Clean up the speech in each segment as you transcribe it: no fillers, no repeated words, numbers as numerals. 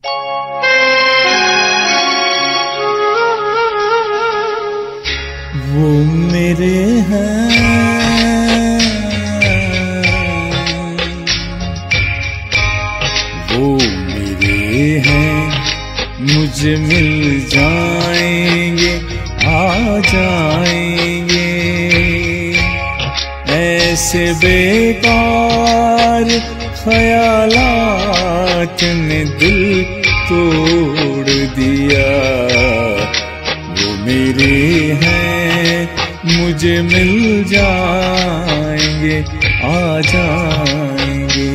वो मेरे हैं, वो मेरे हैं, मुझे मिल जाएंगे, आ जाएंगे। ऐसे बेकार ख्यालात ने दिल तोड़ दिया। वो मेरे हैं, मुझे मिल जाएंगे, आ जाएंगे।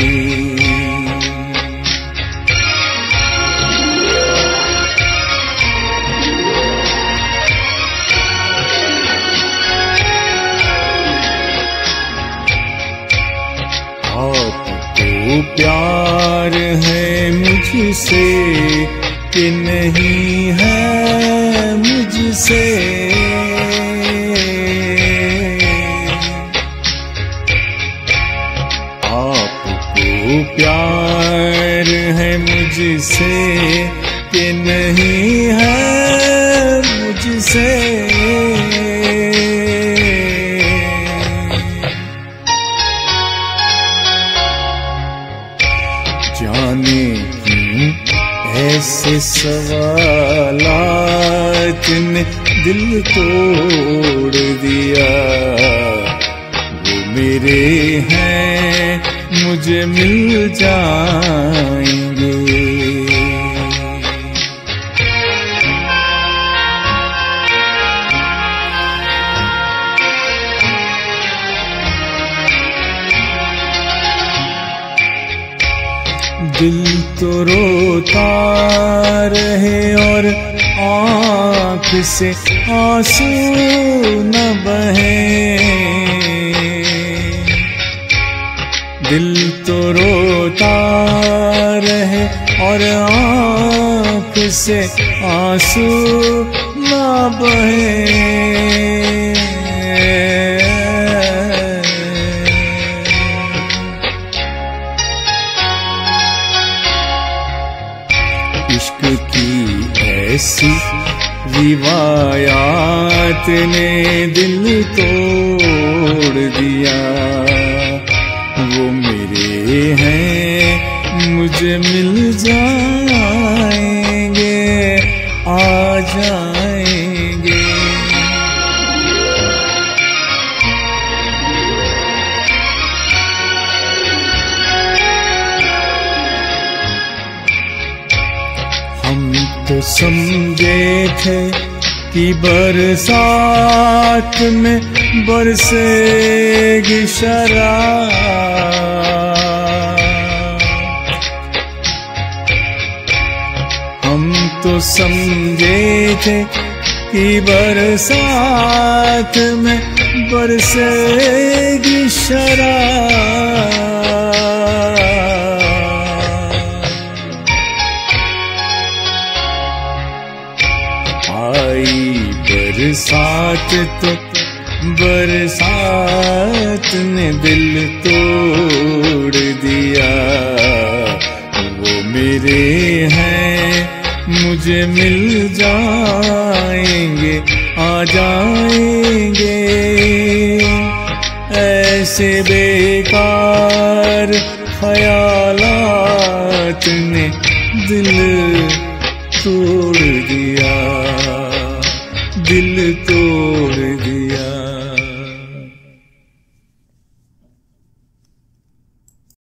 आपको प्यार है मुझसे कि नहीं है मुझसे? आपको प्यार है मुझसे कि नहीं है मुझसे? जाने क्यों ऐसे सवालात ने दिल तोड़ दिया। वो मेरे हैं, मुझे मिल जाएंगे। दिल तो रोता रहे और आँख से आंसू न बहे। दिल तो रोता रहे और आँख से आंसू न बहे। इश्क की ऐसी रिवायात ने दिल तोड़ दिया। वो मेरे हैं, मुझे मिल जाएंगे, आ जाएंगे। हम तो समझे थे कि बरसात में बरसेगी शराब। हम तो समझे थे कि बरसात में बरसेगी शराब। आई बरसात तो बरसात ने दिल तोड़ दिया। वो मेरे हैं, मुझे मिल जाएंगे, आ जाएंगे। ऐसे बेकार ख्यालात ने दिल तोड़ दिया, दिल तोड़ दिया।